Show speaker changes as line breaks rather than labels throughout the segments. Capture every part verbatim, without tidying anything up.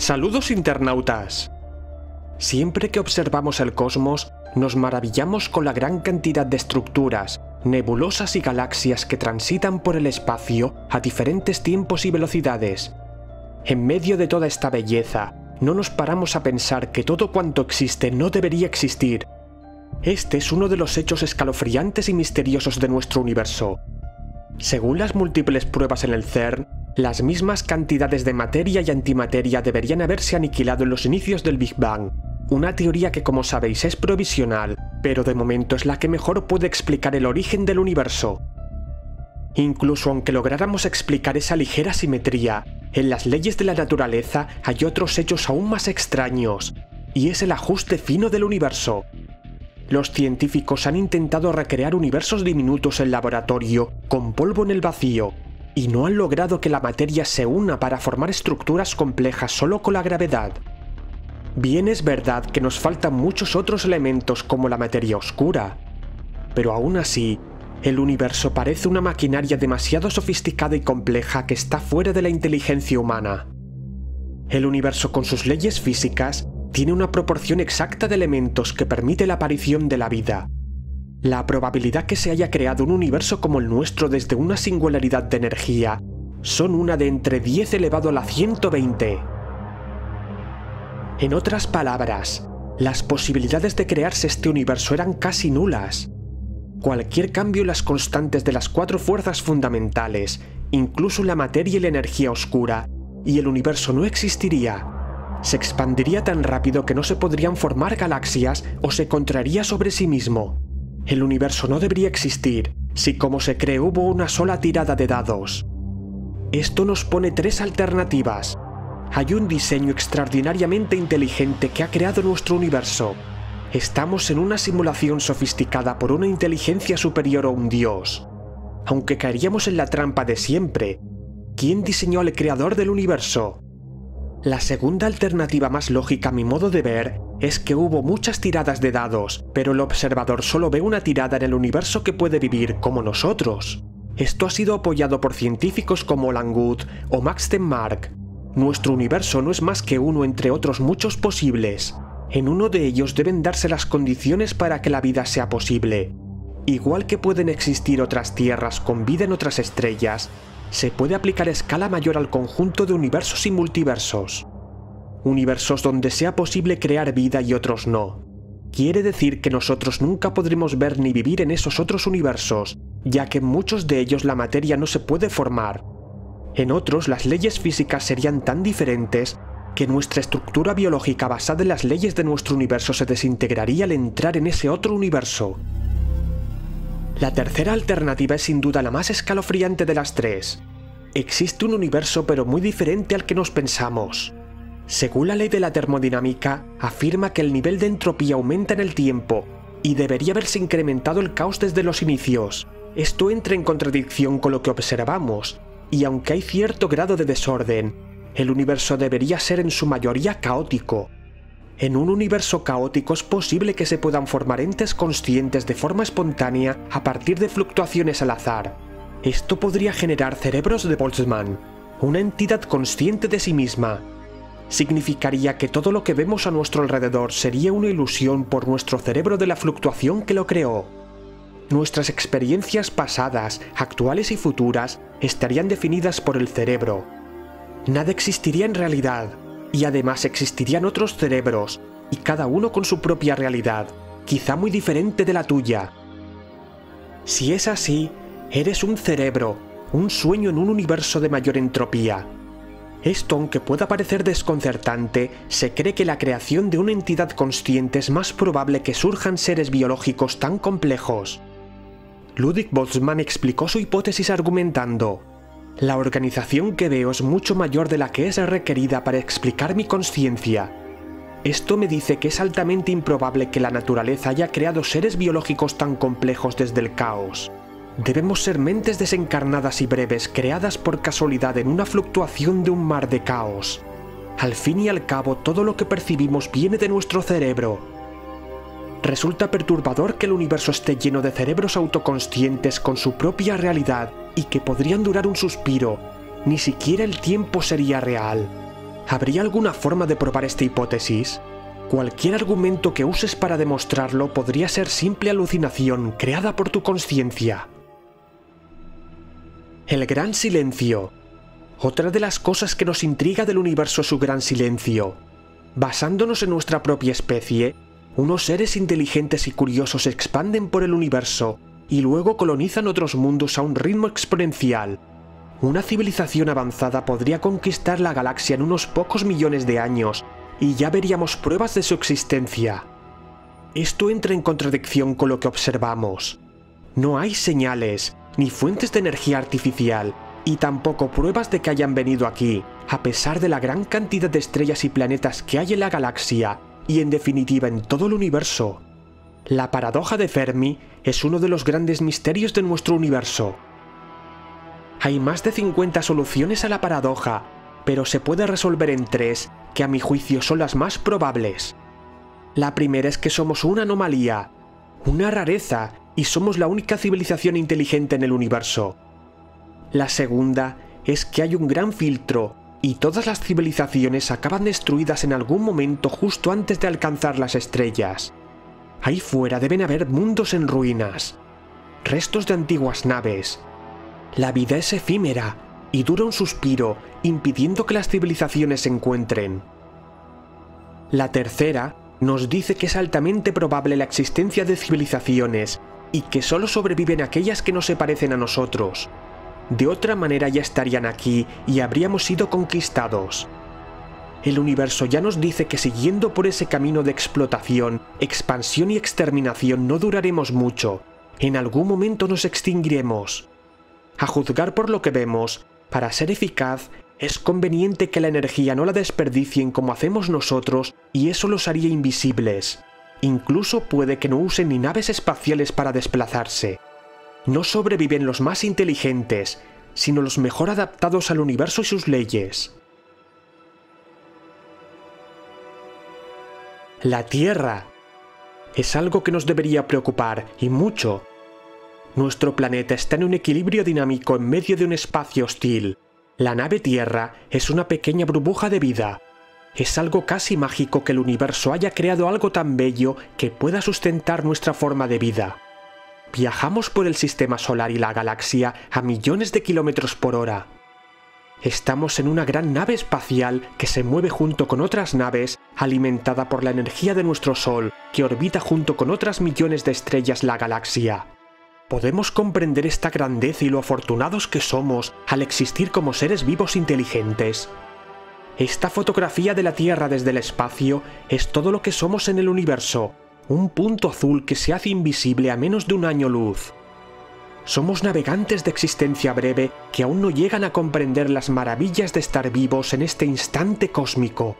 Saludos internautas. Siempre que observamos el cosmos, nos maravillamos con la gran cantidad de estructuras, nebulosas y galaxias que transitan por el espacio a diferentes tiempos y velocidades. En medio de toda esta belleza, no nos paramos a pensar que todo cuanto existe no debería existir. Este es uno de los hechos escalofriantes y misteriosos de nuestro universo. Según las múltiples pruebas en el CERN, las mismas cantidades de materia y antimateria deberían haberse aniquilado en los inicios del Big Bang, una teoría que, como sabéis, es provisional, pero de momento es la que mejor puede explicar el origen del universo. Incluso aunque lográramos explicar esa ligera simetría, en las leyes de la naturaleza hay otros hechos aún más extraños, y es el ajuste fino del universo. Los científicos han intentado recrear universos diminutos en laboratorio, con polvo en el vacío, y no han logrado que la materia se una para formar estructuras complejas solo con la gravedad. Bien es verdad que nos faltan muchos otros elementos como la materia oscura, pero aún así, el universo parece una maquinaria demasiado sofisticada y compleja que está fuera de la inteligencia humana. El universo, con sus leyes físicas, tiene una proporción exacta de elementos que permite la aparición de la vida. La probabilidad que se haya creado un universo como el nuestro desde una singularidad de energía son una de entre diez elevado a la ciento veinte. En otras palabras, las posibilidades de crearse este universo eran casi nulas. Cualquier cambio en las constantes de las cuatro fuerzas fundamentales, incluso la materia y la energía oscura, y el universo no existiría. Se expandiría tan rápido que no se podrían formar galaxias o se contraería sobre sí mismo. El universo no debería existir si, como se cree, hubo una sola tirada de dados. Esto nos pone tres alternativas. Hay un diseño extraordinariamente inteligente que ha creado nuestro universo. Estamos en una simulación sofisticada por una inteligencia superior o un dios. Aunque caeríamos en la trampa de siempre, ¿quién diseñó al creador del universo? La segunda alternativa, más lógica a mi modo de ver, es que hubo muchas tiradas de dados, pero el observador solo ve una tirada en el universo que puede vivir como nosotros. Esto ha sido apoyado por científicos como Alan Guth o Max Tegmark. Nuestro universo no es más que uno entre otros muchos posibles. En uno de ellos deben darse las condiciones para que la vida sea posible. Igual que pueden existir otras tierras con vida en otras estrellas, se puede aplicar a escala mayor al conjunto de universos y multiversos. Universos donde sea posible crear vida y otros no. Quiere decir que nosotros nunca podremos ver ni vivir en esos otros universos, ya que en muchos de ellos la materia no se puede formar. En otros, las leyes físicas serían tan diferentes que nuestra estructura biológica basada en las leyes de nuestro universo se desintegraría al entrar en ese otro universo. La tercera alternativa es sin duda la más escalofriante de las tres. Existe un universo pero muy diferente al que nos pensamos. Según la ley de la termodinámica, afirma que el nivel de entropía aumenta en el tiempo y debería haberse incrementado el caos desde los inicios. Esto entra en contradicción con lo que observamos, y aunque hay cierto grado de desorden, el universo debería ser en su mayoría caótico. En un universo caótico es posible que se puedan formar entes conscientes de forma espontánea a partir de fluctuaciones al azar. Esto podría generar cerebros de Boltzmann, una entidad consciente de sí misma. Significaría que todo lo que vemos a nuestro alrededor sería una ilusión por nuestro cerebro de la fluctuación que lo creó. Nuestras experiencias pasadas, actuales y futuras estarían definidas por el cerebro. Nada existiría en realidad, y además existirían otros cerebros, y cada uno con su propia realidad, quizá muy diferente de la tuya. Si es así, eres un cerebro, un sueño en un universo de mayor entropía. Esto, aunque pueda parecer desconcertante, se cree que la creación de una entidad consciente es más probable que surjan seres biológicos tan complejos. Ludwig Boltzmann explicó su hipótesis argumentando: la organización que veo es mucho mayor de la que es requerida para explicar mi consciencia. Esto me dice que es altamente improbable que la naturaleza haya creado seres biológicos tan complejos desde el caos. Debemos ser mentes desencarnadas y breves creadas por casualidad en una fluctuación de un mar de caos. Al fin y al cabo, todo lo que percibimos viene de nuestro cerebro. Resulta perturbador que el universo esté lleno de cerebros autoconscientes con su propia realidad y que podrían durar un suspiro. Ni siquiera el tiempo sería real. ¿Habría alguna forma de probar esta hipótesis? Cualquier argumento que uses para demostrarlo podría ser simple alucinación creada por tu conciencia. El gran silencio. Otra de las cosas que nos intriga del universo es su gran silencio. Basándonos en nuestra propia especie, unos seres inteligentes y curiosos se expanden por el universo y luego colonizan otros mundos a un ritmo exponencial. Una civilización avanzada podría conquistar la galaxia en unos pocos millones de años y ya veríamos pruebas de su existencia. Esto entra en contradicción con lo que observamos. No hay señales, ni fuentes de energía artificial, y tampoco pruebas de que hayan venido aquí, a pesar de la gran cantidad de estrellas y planetas que hay en la galaxia, y en definitiva en todo el universo. La paradoja de Fermi es uno de los grandes misterios de nuestro universo. Hay más de cincuenta soluciones a la paradoja, pero se puede resolver en tres, que a mi juicio son las más probables. La primera es que somos una anomalía, una rareza, y somos la única civilización inteligente en el universo. La segunda es que hay un gran filtro, y todas las civilizaciones acaban destruidas en algún momento justo antes de alcanzar las estrellas. Ahí fuera deben haber mundos en ruinas, restos de antiguas naves. La vida es efímera y dura un suspiro, impidiendo que las civilizaciones se encuentren. La tercera nos dice que es altamente probable la existencia de civilizaciones y que solo sobreviven aquellas que no se parecen a nosotros. De otra manera ya estarían aquí y habríamos sido conquistados. El universo ya nos dice que siguiendo por ese camino de explotación, expansión y exterminación no duraremos mucho. En algún momento nos extinguiremos. A juzgar por lo que vemos, para ser eficaz, es conveniente que la energía no la desperdicien como hacemos nosotros y eso los haría invisibles. Incluso puede que no usen ni naves espaciales para desplazarse. No sobreviven los más inteligentes, sino los mejor adaptados al universo y sus leyes. La Tierra es algo que nos debería preocupar, y mucho. Nuestro planeta está en un equilibrio dinámico en medio de un espacio hostil. La nave Tierra es una pequeña burbuja de vida. Es algo casi mágico que el universo haya creado algo tan bello que pueda sustentar nuestra forma de vida. Viajamos por el sistema solar y la galaxia a millones de kilómetros por hora. Estamos en una gran nave espacial que se mueve junto con otras naves, alimentada por la energía de nuestro Sol, que orbita junto con otras millones de estrellas la galaxia. ¿Podemos comprender esta grandeza y lo afortunados que somos al existir como seres vivos inteligentes? Esta fotografía de la Tierra desde el espacio es todo lo que somos en el universo, un punto azul que se hace invisible a menos de un año luz. Somos navegantes de existencia breve que aún no llegan a comprender las maravillas de estar vivos en este instante cósmico.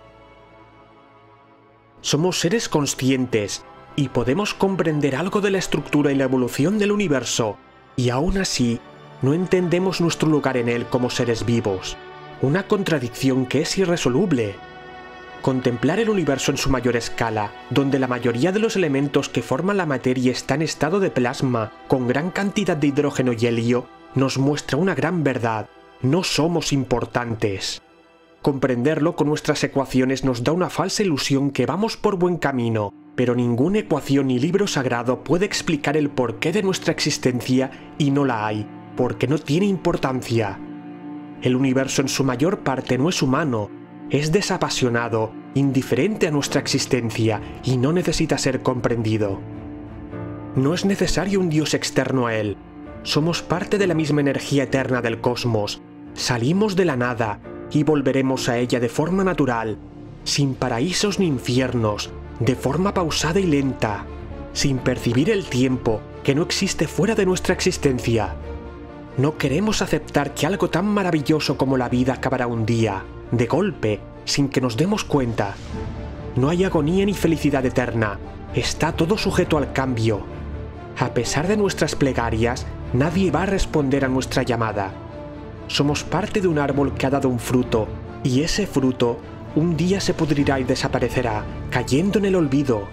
Somos seres conscientes y podemos comprender algo de la estructura y la evolución del universo, y aún así no entendemos nuestro lugar en él como seres vivos, una contradicción que es irresoluble. Contemplar el universo en su mayor escala, donde la mayoría de los elementos que forman la materia está en estado de plasma, con gran cantidad de hidrógeno y helio, nos muestra una gran verdad: no somos importantes. Comprenderlo con nuestras ecuaciones nos da una falsa ilusión que vamos por buen camino, pero ninguna ecuación ni libro sagrado puede explicar el porqué de nuestra existencia, y no la hay, porque no tiene importancia. El universo en su mayor parte no es humano, es desapasionado, indiferente a nuestra existencia y no necesita ser comprendido. No es necesario un Dios externo a él. Somos parte de la misma energía eterna del cosmos. Salimos de la nada y volveremos a ella de forma natural, sin paraísos ni infiernos, de forma pausada y lenta, sin percibir el tiempo que no existe fuera de nuestra existencia. No queremos aceptar que algo tan maravilloso como la vida acabará un día, de golpe, sin que nos demos cuenta. No hay agonía ni felicidad eterna, está todo sujeto al cambio. A pesar de nuestras plegarias, nadie va a responder a nuestra llamada. Somos parte de un árbol que ha dado un fruto, y ese fruto un día se pudrirá y desaparecerá, cayendo en el olvido.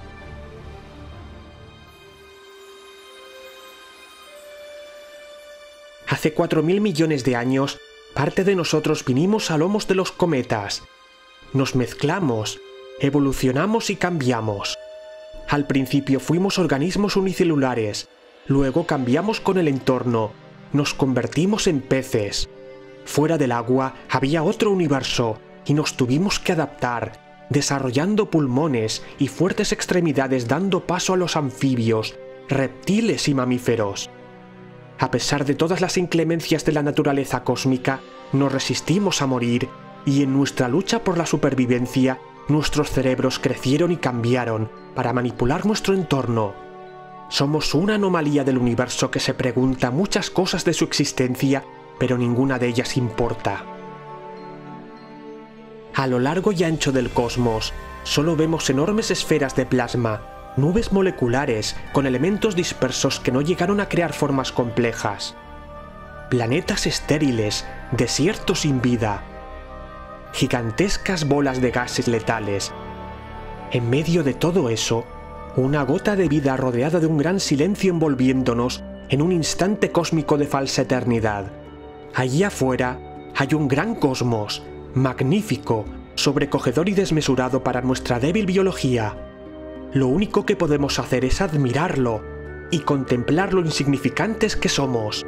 Hace cuatro mil millones de años, parte de nosotros vinimos a lomos de los cometas, nos mezclamos, evolucionamos y cambiamos. Al principio fuimos organismos unicelulares, luego cambiamos con el entorno, nos convertimos en peces. Fuera del agua había otro universo y nos tuvimos que adaptar, desarrollando pulmones y fuertes extremidades dando paso a los anfibios, reptiles y mamíferos. A pesar de todas las inclemencias de la naturaleza cósmica, nos resistimos a morir y en nuestra lucha por la supervivencia, nuestros cerebros crecieron y cambiaron para manipular nuestro entorno. Somos una anomalía del universo que se pregunta muchas cosas de su existencia, pero ninguna de ellas importa. A lo largo y ancho del cosmos, solo vemos enormes esferas de plasma, nubes moleculares con elementos dispersos que no llegaron a crear formas complejas. Planetas estériles, desiertos sin vida. Gigantescas bolas de gases letales. En medio de todo eso, una gota de vida rodeada de un gran silencio envolviéndonos en un instante cósmico de falsa eternidad. Allí afuera hay un gran cosmos, magnífico, sobrecogedor y desmesurado para nuestra débil biología. Lo único que podemos hacer es admirarlo y contemplar lo insignificantes que somos.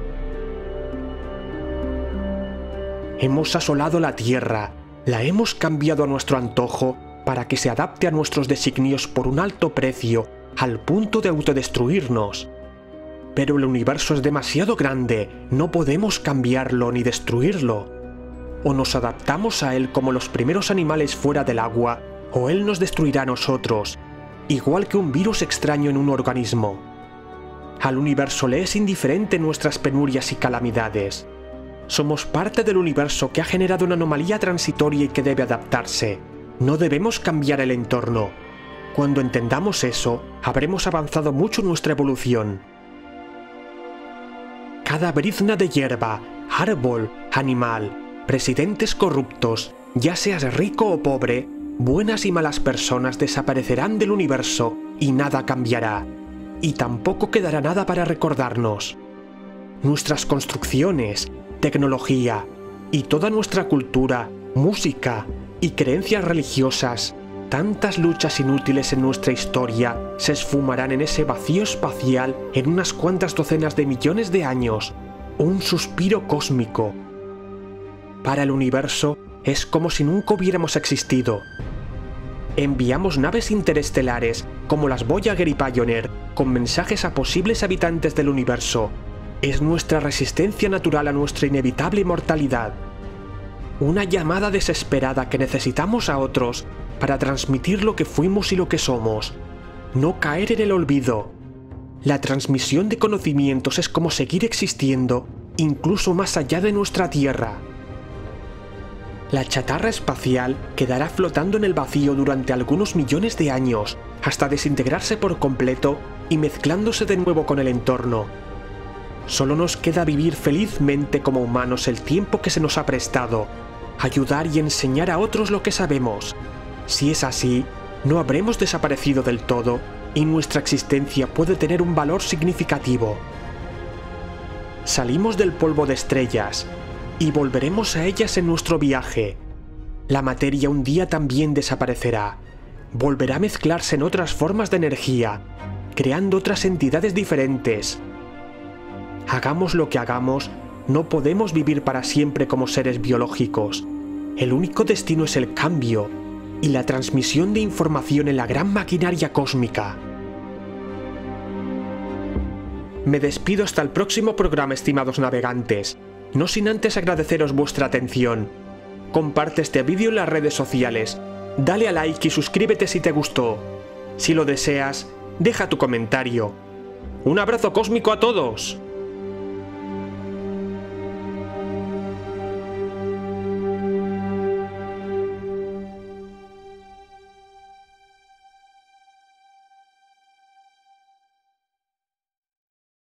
Hemos asolado la Tierra, la hemos cambiado a nuestro antojo para que se adapte a nuestros designios por un alto precio, al punto de autodestruirnos. Pero el universo es demasiado grande, no podemos cambiarlo ni destruirlo. O nos adaptamos a él como los primeros animales fuera del agua, o él nos destruirá a nosotros, igual que un virus extraño en un organismo. Al universo le es indiferente nuestras penurias y calamidades. Somos parte del universo que ha generado una anomalía transitoria y que debe adaptarse. No debemos cambiar el entorno. Cuando entendamos eso, habremos avanzado mucho en nuestra evolución. Cada brizna de hierba, árbol, animal, presidentes corruptos, ya seas rico o pobre, buenas y malas personas desaparecerán del universo y nada cambiará, y tampoco quedará nada para recordarnos. Nuestras construcciones, tecnología y toda nuestra cultura, música y creencias religiosas, tantas luchas inútiles en nuestra historia, se esfumarán en ese vacío espacial en unas cuantas docenas de millones de años, un suspiro cósmico. Para el universo es como si nunca hubiéramos existido. Enviamos naves interestelares como las Voyager y Pioneer con mensajes a posibles habitantes del universo. Es nuestra resistencia natural a nuestra inevitable mortalidad. Una llamada desesperada que necesitamos a otros para transmitir lo que fuimos y lo que somos. No caer en el olvido. La transmisión de conocimientos es como seguir existiendo, incluso más allá de nuestra Tierra. La chatarra espacial quedará flotando en el vacío durante algunos millones de años, hasta desintegrarse por completo y mezclándose de nuevo con el entorno. Solo nos queda vivir felizmente como humanos el tiempo que se nos ha prestado, ayudar y enseñar a otros lo que sabemos. Si es así, no habremos desaparecido del todo y nuestra existencia puede tener un valor significativo. Salimos del polvo de estrellas y volveremos a ellas en nuestro viaje. La materia un día también desaparecerá, volverá a mezclarse en otras formas de energía, creando otras entidades diferentes. Hagamos lo que hagamos, no podemos vivir para siempre como seres biológicos. El único destino es el cambio y la transmisión de información en la gran maquinaria cósmica. Me despido hasta el próximo programa, estimados navegantes, no sin antes agradeceros vuestra atención. Comparte este vídeo en las redes sociales, dale a like y suscríbete si te gustó. Si lo deseas, deja tu comentario. ¡Un abrazo cósmico a todos!